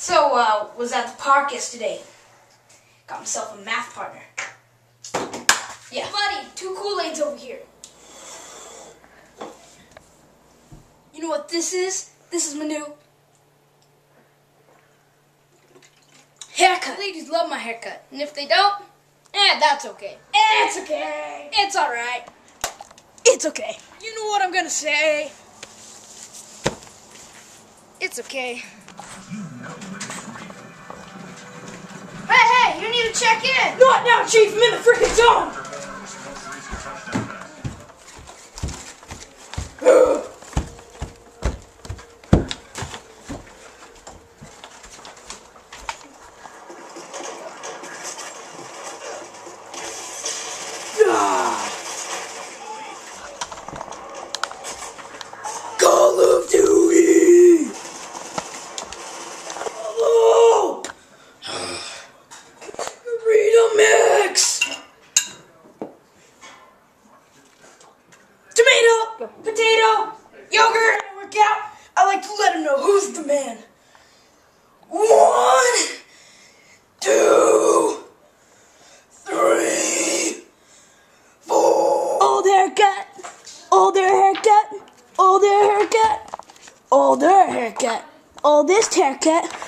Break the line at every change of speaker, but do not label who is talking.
Was at the park yesterday. Got himself a math partner. Yeah. Buddy, 2 Kool-Aids over here. You know what this is? This is my new haircut. Ladies love my haircut. And if they don't, that's okay. It's okay. It's alright. It's okay. You know what I'm gonna say. It's okay. Hey, you need to check in. Not now, Chief. I'm in the freaking zone. Call of Duty! Hello! Mix! Tomato! Potato! Yogurt! Work out! I like to let him know who's the man. 1, 2, 3, 4. Older haircut! Older haircut! Older haircut! Older haircut! Oldest haircut!